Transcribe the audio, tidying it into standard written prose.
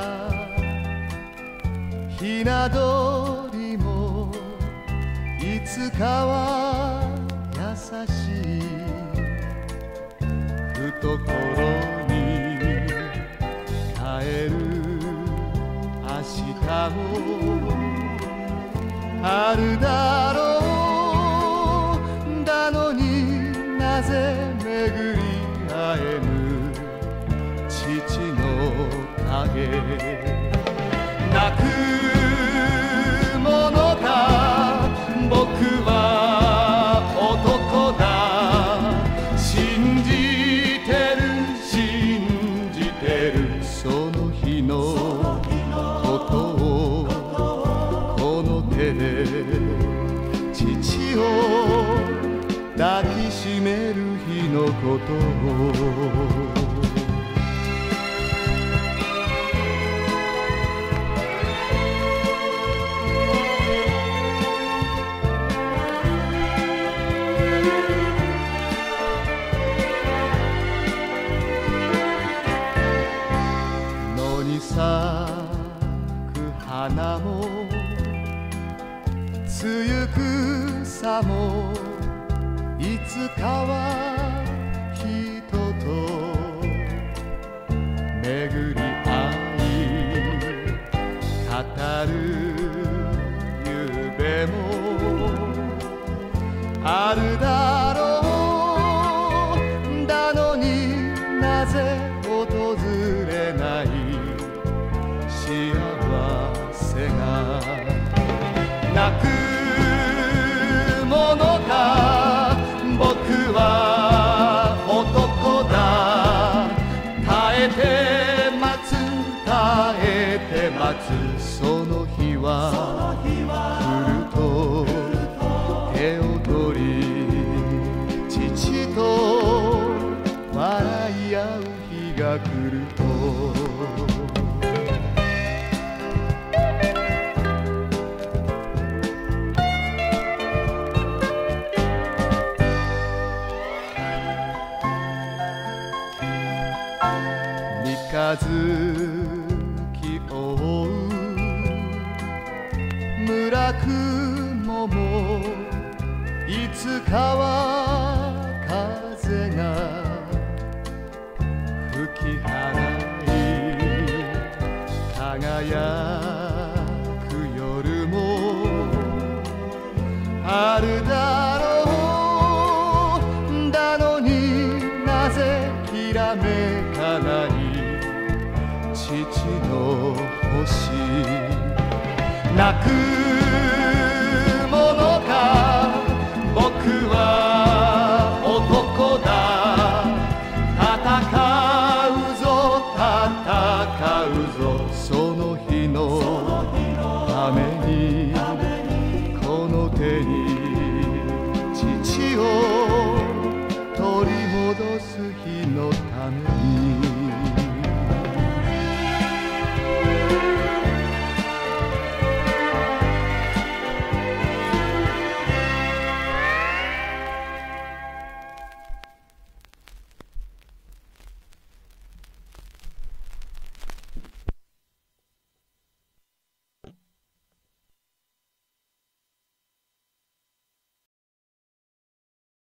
ひな鳥もいつかは優しい懐に帰る明日もあるだろう。だのになぜ巡り会えぬ父の影。泣くものか僕は男だ。信じてる信じてるその日のことをこの手で父を抱きしめる日のことを。咲く花も梅雨草もいつかは人と巡り合い語る夢もあるだろう。だのになぜ訪れない幸せが。泣くものか僕は男だ。耐えて待つ耐えて待つその日は来ると手を取り父と笑い合う日が来ると。三日月を追う村雲もいつかは風が吹き払い輝く夜もあるだろう。だのになぜきらめかない父の星。泣くものか僕は男だ。戦うぞ戦うぞその日のためにこの手に父を取り戻す日のために。